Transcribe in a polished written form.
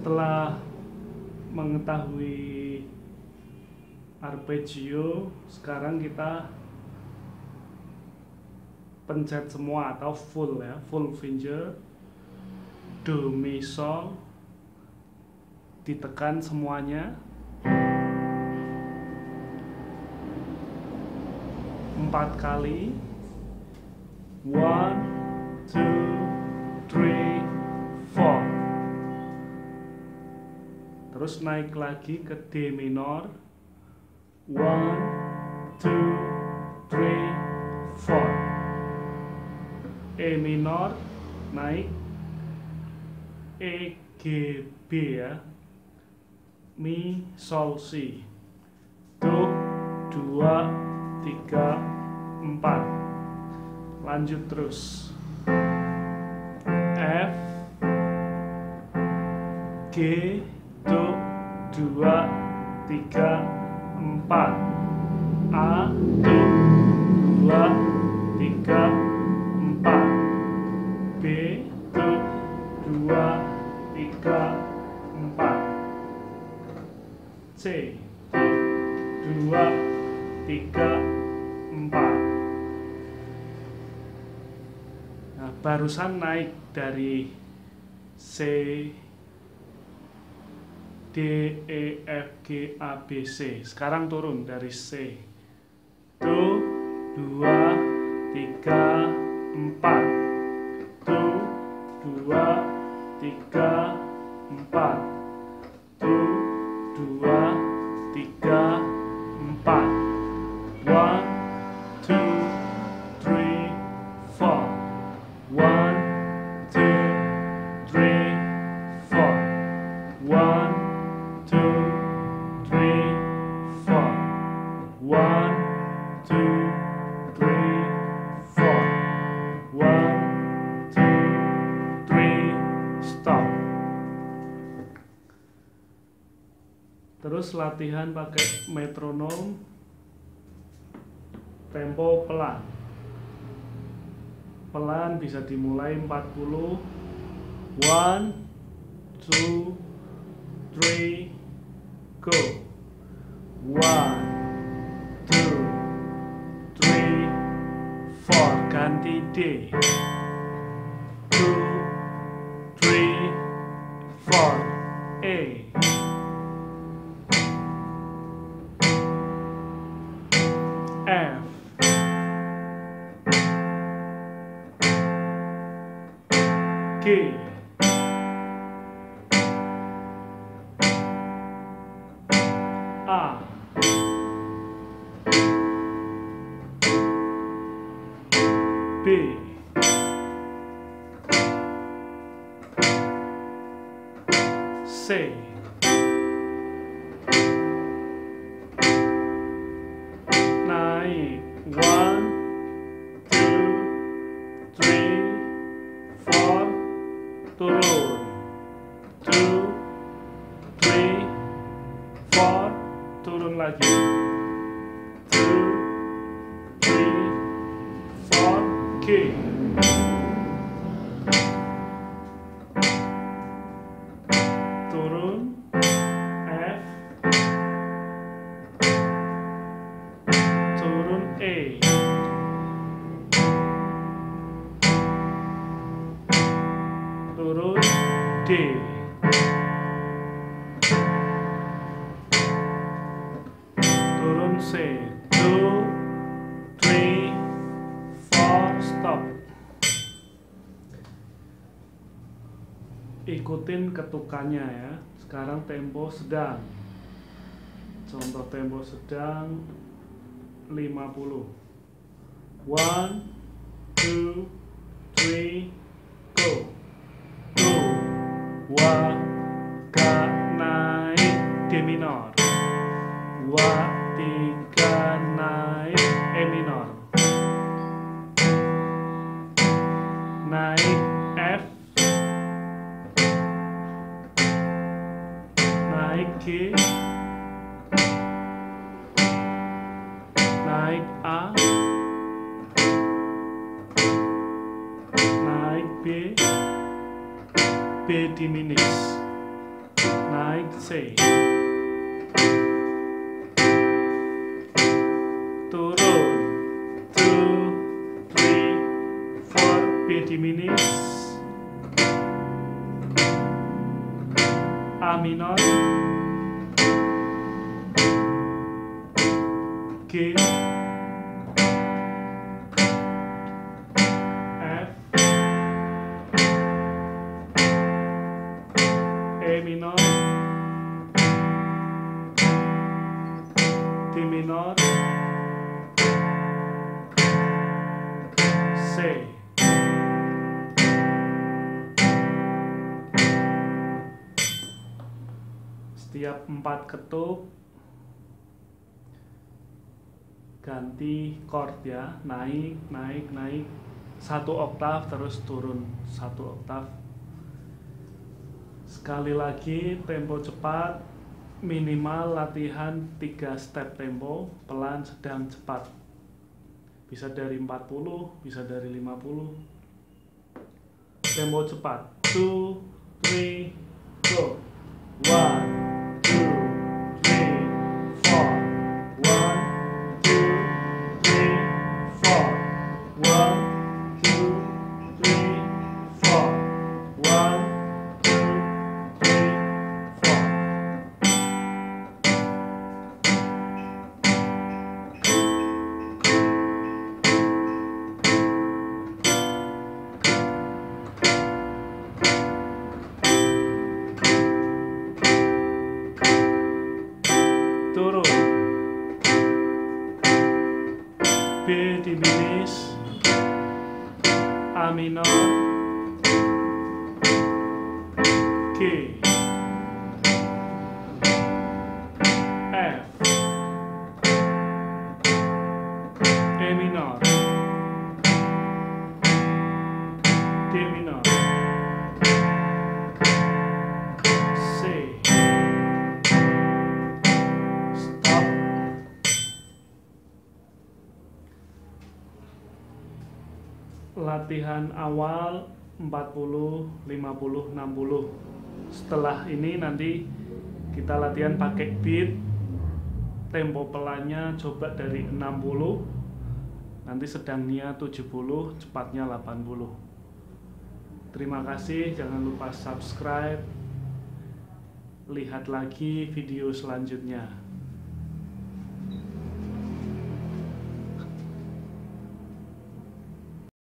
Setelah mengetahui arpeggio, sekarang kita pencet semua atau full ya, full finger, do, mi, sol, ditekan semuanya 4 kali. 1, 2, 3, 4. Terus naik lagi ke D minor. 1, 2, 3, 4. E minor naik. E, G, B ya. Mi, sol, si. Do, 2, 3, 4. Lanjut terus. F, G, do, 2, 3, 4. A, do, 2, 3, 4. B, do, 2, 3, 4. C, do, 2, 3, 4. Nah, barusan naik dari C, D, E, F, G, A, B, C. Sekarang turun dari C. Do, 2, 3, 4. Do, 2, 3, 4. Do, 2, 3, 4. 1, 2, 3, 4. 1, 2, 3, 4. 1, 2, 3, 4. 1, 2, 3, 4. 1, 2, 3, stop. Terus latihan pakai metronom, tempo pelan. Pelan bisa dimulai 40. 1, 2, 3, go. 1, 2, 3, 4. Ganti D. 2, 3, 4. E. F. G. A. B. C. Naik. 1, 2, 3, 4. Turun. 2, 3, 4. Turun lagi. 2, 3, 4. G. Turun. F. Turun. E. Turun. D. Turun C. 2, 3, 4, stop. Ikutin ketukannya ya. Sekarang tempo sedang. Contoh tempo sedang 50. 1, 2, 3, go. Do, 2, naik D minor. 2, 3, naik E minor. Naik F. Naik G. Naik A. Naik B. B diminis. and C. Turun 2, 3, 4, B diminished, A minor, G, F, A minor, D minor, C. Setiap 4 ketuk ganti chord ya, naik, naik, naik 1 oktav, terus turun 1 oktav. Sekali lagi, tempo cepat, minimal latihan 3 step tempo, pelan, sedang, cepat. Bisa dari 40, bisa dari 50. Tempo cepat. 2, 3, go. 1, 2, 3, 4. 1, 2, 3, 4. 1, 2, 3, 4. 1, 2, 3, 4. Turun B diminished, A minor, G, F, A minor, D minor, C. Stop. Latihan awal 40, 50, 60. Setelah ini nanti kita latihan pakai beat. Tempo pelannya coba dari 60, nanti sedangnya 70, cepatnya 80. Terima kasih, jangan lupa subscribe. Lihat lagi video selanjutnya.